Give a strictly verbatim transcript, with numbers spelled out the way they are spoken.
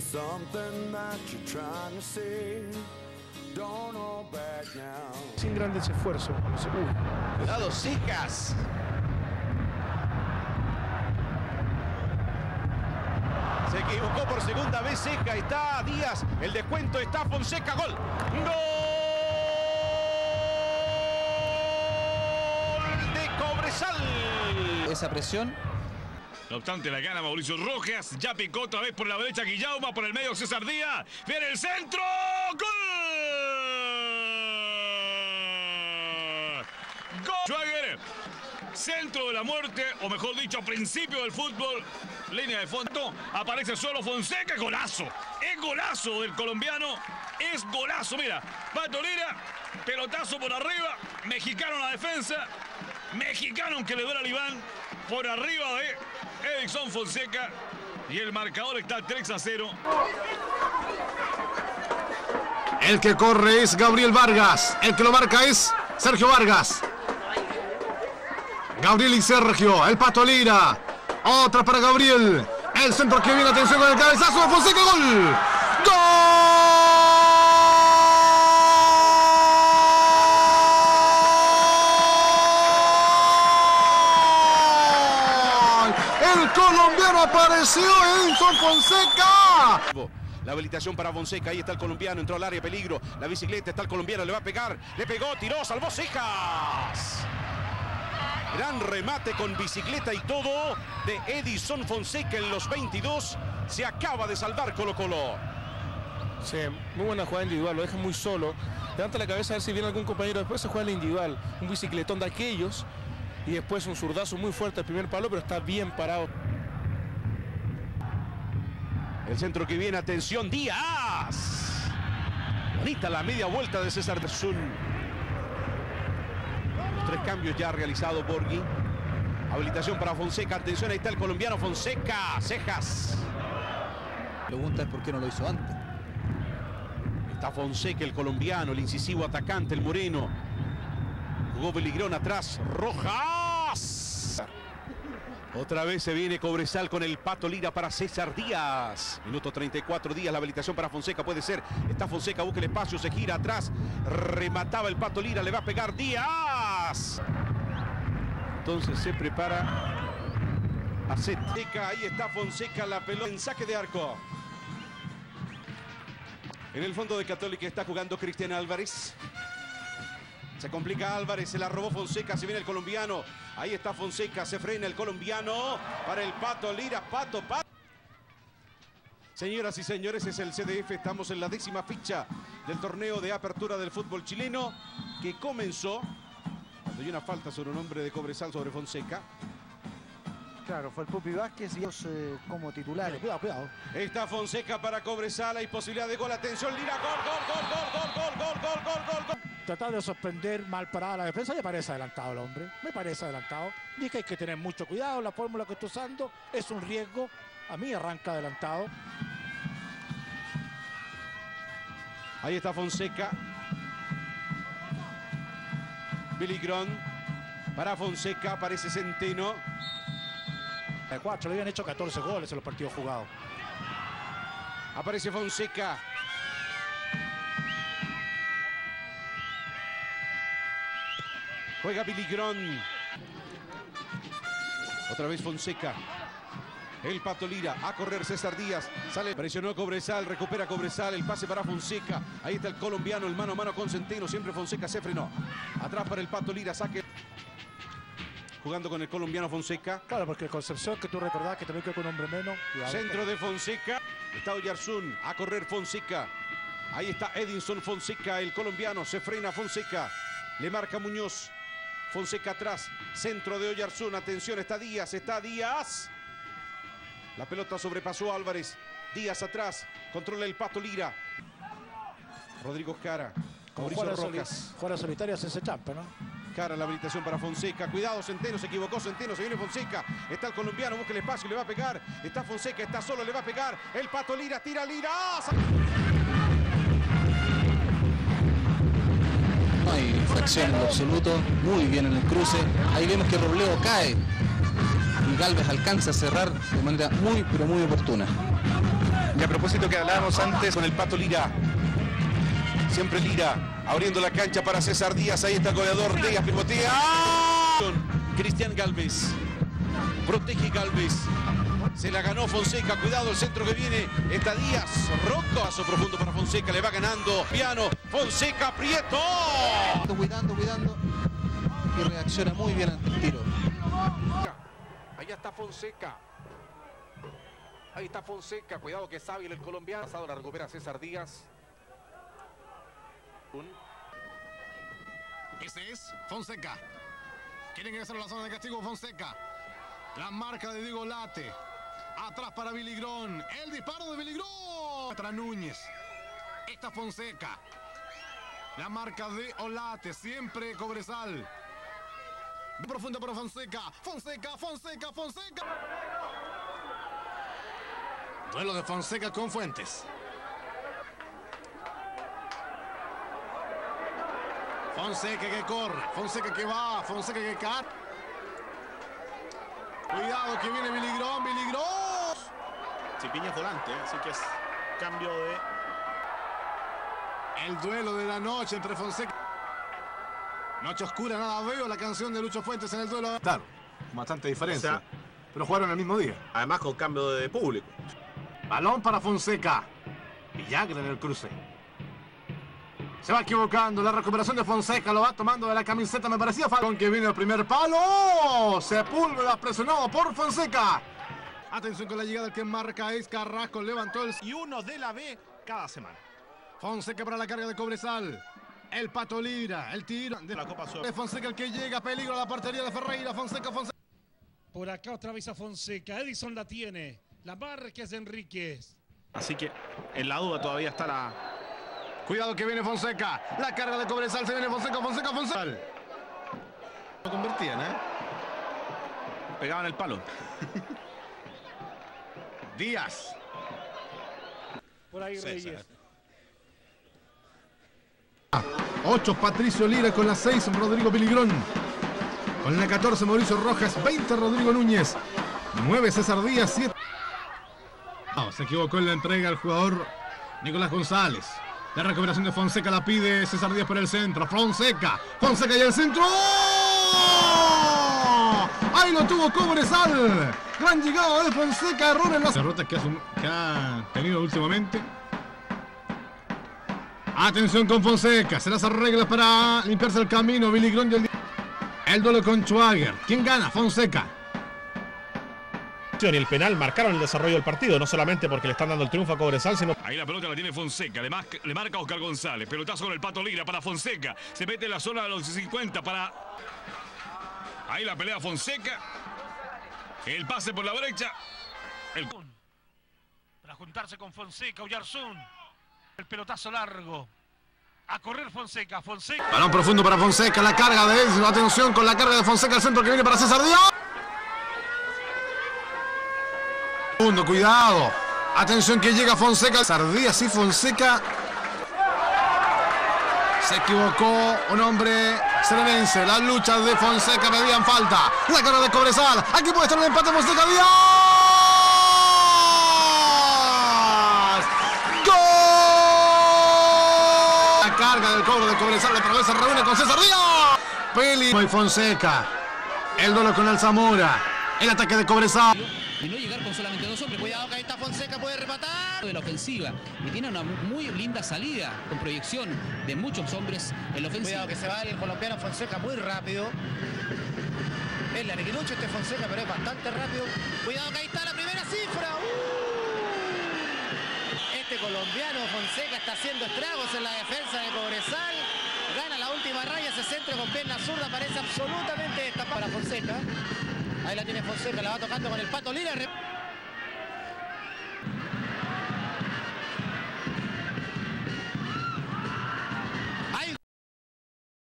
Sin grandes esfuerzos. Cuidado, Cejas. Se equivocó por segunda vez Cejas. Está Díaz. El descuento está Fonseca. Gol. ¡Gol de Cobresal! Esa presión. No obstante, la gana Mauricio Rojas. Ya picó otra vez por la derecha Guillauma. Por el medio César Díaz. Viene el centro. ¡Gol! ¡Gol! Schwager. Centro de la muerte, o mejor dicho, principio del fútbol. Línea de fondo. Aparece solo Fonseca. Golazo. Es golazo del colombiano. Es golazo. Mira. Patolera. Pelotazo por arriba. Mexicano en la defensa. Mexicano, aunque le duele al Iván. Por arriba de Edison Fonseca. Y el marcador está tres a cero. El que corre es Gabriel Vargas. El que lo marca es Sergio Vargas. Gabriel y Sergio. El Pato Lira. Otra para Gabriel. El centro que viene. Atención con el cabezazo de Fonseca. Gol. ¡Gol! El colombiano apareció, Edison Fonseca. La habilitación para Fonseca, ahí está el colombiano, entró al área, peligro. La bicicleta, está el colombiano, le va a pegar, le pegó, tiró, salvó Cejas. Gran remate con bicicleta y todo de Edison Fonseca en los veintidós. Se acaba de salvar Colo Colo. Sí, muy buena jugada individual, lo deja muy solo. Levanta la cabeza a ver si viene algún compañero. Después se juega el individual, un bicicletón de aquellos. Y después un zurdazo muy fuerte al primer palo, pero está bien parado. El centro que viene, atención, Díaz. Bonita la media vuelta de César Zun. Los tres cambios ya realizados Borghi. Habilitación para Fonseca, atención, ahí está el colombiano Fonseca. Cejas. La pregunta es por qué no lo hizo antes. Está Fonseca, el colombiano, el incisivo atacante, el moreno. Jugó Beligrón atrás, Rojas. Otra vez se viene Cobresal con el Pato Lira para César Díaz. Minuto treinta y cuatro, Díaz, la habilitación para Fonseca, puede ser. Está Fonseca, busca el espacio, se gira atrás. Remataba el Pato Lira, le va a pegar Díaz. Entonces se prepara a set. Ahí está Fonseca, la pelota en saque de arco. En el fondo de Católica está jugando Cristian Álvarez. Se complica Álvarez, se la robó Fonseca, se viene el colombiano. Ahí está Fonseca, se frena el colombiano para el Pato Lira, Pato, Pato. Señoras y señores, es el C D F, estamos en la décima ficha del torneo de apertura del fútbol chileno que comenzó cuando hay una falta sobre un hombre de Cobresal sobre Fonseca. Claro, fue el Pupi Vázquez y ellos eh, como titulares. Cuidado, cuidado. Está Fonseca para Cobresal, hay posibilidad de gol, atención, Lira, gol, gol, gol, gol, gol, gol, gol, gol, gol, gol. Tratar de sorprender mal parada la defensa, me parece adelantado el hombre, me parece adelantado. Dije que hay que tener mucho cuidado, la fórmula que está usando es un riesgo, a mí arranca adelantado. Ahí está Fonseca. Beligrón para Fonseca, aparece Centeno. De cuatro, le habían hecho catorce goles en los partidos jugados. Aparece Fonseca. Juega Beligrón. Otra vez Fonseca. El Pato Lira. A correr César Díaz. Sale. Presionó Cobresal. Recupera Cobresal. El pase para Fonseca. Ahí está el colombiano. El mano a mano con Centeno. Siempre Fonseca se frenó. Atrás para el Pato Lira. Saque. Jugando con el colombiano Fonseca. Claro, porque Concepción, que tú recordás que también quedó con un hombre menos. Cuidado. Centro de Fonseca. Está Oyarzún. A correr Fonseca. Ahí está Edison Fonseca. El colombiano. Se frena Fonseca. Le marca Muñoz. Fonseca atrás, centro de Oyarzún, atención, está Díaz, está Díaz. La pelota sobrepasó a Álvarez, Díaz atrás, controla el Pato Lira. Rodrigo Cara, Mauricio Rojas. Fuera solitaria hace ese champa, ¿no? Cara, la habilitación para Fonseca, cuidado Centeno, se equivocó Centeno, se viene Fonseca. Está el colombiano, busca el espacio, le va a pegar. Está Fonseca, está solo, le va a pegar. El Pato Lira, tira Lira. No hay fracción en lo absoluto, muy bien en el cruce. Ahí vemos que Robledo cae y Gálvez alcanza a cerrar de manera muy, pero muy oportuna. Y a propósito que hablábamos antes con el Pato Lira. Siempre Lira, abriendo la cancha para César Díaz. Ahí está el goleador Díaz, pivotea. Cristian Galvez. Protege Galvez. Se la ganó Fonseca. Cuidado el centro que viene. Está Díaz. Rocco. Paso profundo para Fonseca. Le va ganando. Piano. Fonseca. Prieto. Cuidando, cuidando. Y reacciona muy bien ante el tiro. Allá está Fonseca. Ahí está Fonseca. Cuidado que es hábil el colombiano. Pasado la recupera César Díaz. Un... Este es Fonseca. Quiere ingresar a la zona de castigo Fonseca. La marca de Diego Late. Atrás para Viligrón. El disparo de Viligrón. Para Núñez. Esta Fonseca. La marca de Olate. Siempre Cobresal. Profunda para Fonseca. Fonseca, Fonseca, Fonseca. Duelo de Fonseca con Fuentes. Fonseca que corre. Fonseca que va. Fonseca que cae. Cuidado que viene Viligrón. Viligrón. Cipiña es volante, así que es cambio de... El duelo de la noche entre Fonseca. Noche oscura, nada veo. La canción de Lucho Fuentes en el duelo. Claro, bastante diferencia. O sea, pero jugaron el mismo día. Además con cambio de público. Balón para Fonseca. Villagra en el cruce. Se va equivocando. La recuperación de Fonseca lo va tomando de la camiseta. Me parecía falta. Con que viene el primer palo. Sepúlveda presionado por Fonseca. Atención con la llegada del que marca es Carrasco. Levantó el... Y uno de la B cada semana. Fonseca para la carga de Cobresal. El Pato Lira. El tiro de la Copa Sur. de Fonseca el que llega. Peligro a la portería de Ferreira. Fonseca, Fonseca. Por acá otra vez a Fonseca. Edison la tiene. La marca es de Enríquez. Así que en la duda todavía está la... Cuidado que viene Fonseca. La carga de Cobresal. Se viene Fonseca, Fonseca, Fonseca. Lo convertían, ¿eh? Pegaban el palo. Díaz. Por ahí César. Reyes. ocho Patricio Lira con la seis Rodrigo Viligrón. Con la catorce Mauricio Rojas. veinte Rodrigo Núñez. nueve César Díaz. siete. Oh, se equivocó en la entrega el jugador Nicolás González. La recuperación de Fonseca la pide César Díaz por el centro. Fonseca. Fonseca y el centro. ¡Oh! Ahí lo tuvo Cobresal. Gran llegada de Fonseca. Error en las derrotas que ha, que ha tenido últimamente. Atención con Fonseca. Se las arregla para limpiarse el camino. Viligrón y el... el duelo con Schwager. ¿Quién gana? Fonseca. Y el penal marcaron el desarrollo del partido, no solamente porque le están dando el triunfo a Cobresal, sino... Ahí la pelota la tiene Fonseca, le, marca, le marca Oscar González. Pelotazo con el Pato Lira para Fonseca. Se mete en la zona de los cincuenta para... Ahí la pelea Fonseca. El pase por la brecha. El... Para juntarse con Fonseca, Oyarzún. El pelotazo largo. A correr Fonseca, Fonseca. Balón profundo para Fonseca, la carga de Edson. Atención con la carga de Fonseca, el centro que viene para César Díaz. Segundo, cuidado. Atención que llega Fonseca. César Díaz y Fonseca. Se equivocó un hombre serenense. La lucha de Fonseca, pedían falta. La carga de Cobresal. Aquí puede estar el empate Fonseca Díaz. Carga del cobro de Cobresal, otra vez se reúne con César Díaz. Peli y Fonseca. El duelo con el Zamora. El ataque de Cobresal. Y no llegar con solamente dos hombres. Cuidado que ahí está Fonseca, puede rematar. De la ofensiva. Y tiene una muy linda salida con proyección de muchos hombres en la ofensiva. Cuidado que se va el colombiano Fonseca muy rápido. Es la neguilucho este Fonseca, pero es bastante rápido. Cuidado que ahí está la primera cifra. ¡Uh! Este colombiano Fonseca está haciendo estragos en la defensa de Cobresal. Gana la última raya, se centra con pierna zurda, parece absolutamente destapada para Fonseca. Ahí la tiene Fonseca, la va tocando con el Pato Lira.